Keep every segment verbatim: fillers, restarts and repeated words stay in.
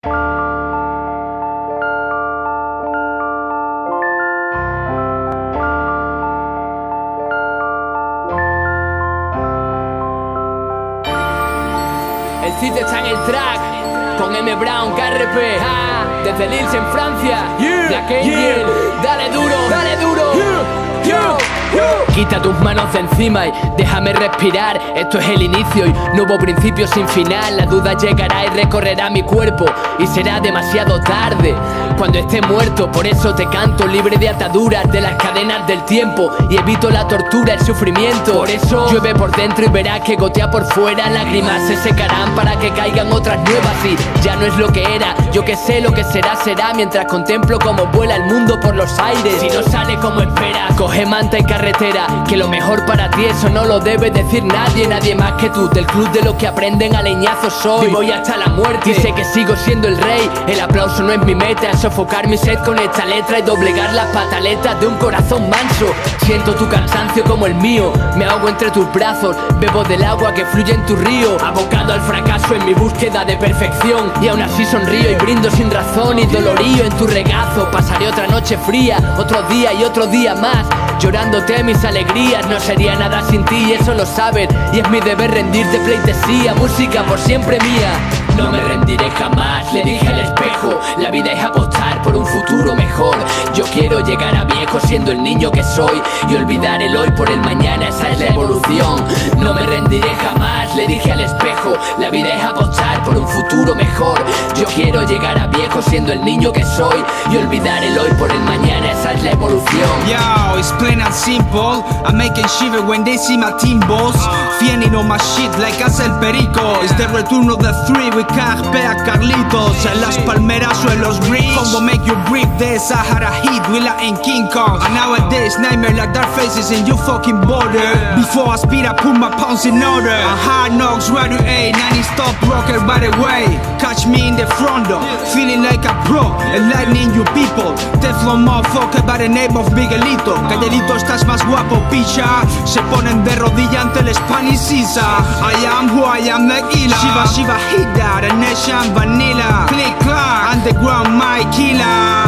El Cid está en el track con M. Brown, K R P, ah, desde Lille en Francia. Yeah, Black Angel, yeah. Dale duro, dale duro. Yeah, yeah, yeah. Quita tus manos de encima y déjame respirar. Esto es el inicio y no hubo principio sin final. La duda llegará y recorrerá mi cuerpo y será demasiado tarde cuando esté muerto. Por eso te canto, libre de ataduras, de las cadenas del tiempo, y evito la tortura, el sufrimiento. Por eso llueve por dentro y verás que gotea por fuera. Lágrimas se secarán para que caigan otras nuevas y ya no es lo que era. Yo que sé lo que será, será, mientras contemplo cómo vuela el mundo por los aires. Si no sale como esperas, coge manta y carretera, que lo mejor para ti eso no lo debe decir nadie, nadie más que tú. Del club de los que aprenden a leñazos soy, y voy hasta la muerte y sé que sigo siendo el rey. El aplauso no es mi meta, sofocar mi sed con esta letra y doblegar las pataletas de un corazón manso. Siento tu cansancio como el mío, me ahogo entre tus brazos, bebo del agua que fluye en tu río. Abocado al fracaso en mi búsqueda de perfección, y aún así sonrío y brindo sin razón y dolorío en tu regazo. Pasaré otra noche fría, otro día y otro día más, llorándote mis alegrías. No sería nada sin ti y eso lo sabes, y es mi deber rendirte pleitesía. Música por siempre mía. No me rendiré jamás, le dije al espejo. La vida es apostar por un futuro mejor. Yo quiero llegar a viejo siendo el niño que soy y olvidar el hoy por el mañana, esa es la evolución. No me rendiré jamás, le dije al espejo. La vida es apostar por un futuro mejor. Yo quiero llegar a viejo siendo el niño que soy y olvidar el hoy por el mañana, esa es la evolución. Yo, it's plain and simple. I'm making shiver when they see my team boss. Fiending on my shit like hace el perico. It's the return of the three with K R P a Carlitos. En las palmeras o en los bricks. Combo make you breathe the Sahara heat. Willa in King Kong. And nowadays nightmare like dark faces in your fucking border. Before I speed I put my pounds in order. A hard knocks right to A. ninety stop rocker by the way. Catch me in the front door, feeling like a pro. Enlightening you people. Teflon motherfucker by the name of Miguelito. Calladito estás más guapo, picha. Se ponen de rodilla ante el Spanish Sisa. I am who I am like Ila. Shiva Shiva Hida, the nation vanilla. Click clack, underground my killer.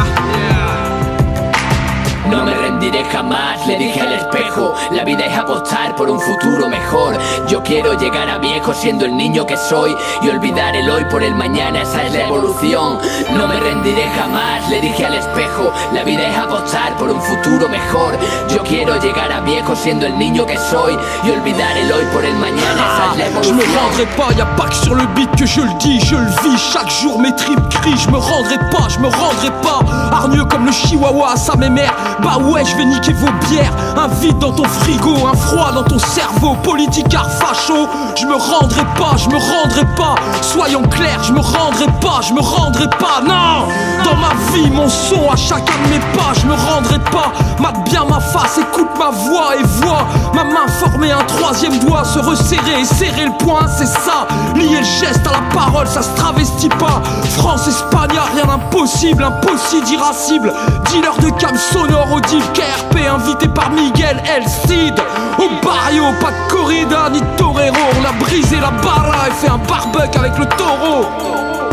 No me rendiré jamás, le dije al espejo. La vida es apostar por un futuro mejor. Yo quiero llegar a viejo siendo el niño que soy y olvidar el hoy por el mañana, esa es la evolución. No me rendiré jamás, le dije al espejo. La vida es apostar por un futuro mejor. Yo quiero llegar a viejo siendo el niño que soy y olvidar el hoy por el mañana, esa es la evolución. Je me rendrai pas, y'a pas que sur le beat que je le dis, je le vis. Chaque jour mes tripes crient, je me rendrai pas, je me rendrai pas. Hargneux comme le chihuahua, ça m'émère. Bah ouais, je vais niquer vos bières. Un vide dans ton frigo, un froid dans ton cerveau. Politicard facho, je me rendrai pas, je me rendrai pas. Soyons clairs, je me rendrai pas, je me rendrai pas. Non, dans ma vie, mon son à chacun de mes pas, je me rendrai pas. Mate bien ma face, écoute ma voix et vois ma main former un troisième doigt, se resserrer et serrer le poing, c'est ça. Lier le geste à la parole, ça se travestit pas. France, Espagne, rien d'impossible, impossible, irascible. Dealer de cam sonore audible, K R P invité par Miguel El Cid. Au barrio, pas de corrida ni de torero. On a brisé la barra et fait un barbecue avec le taureau.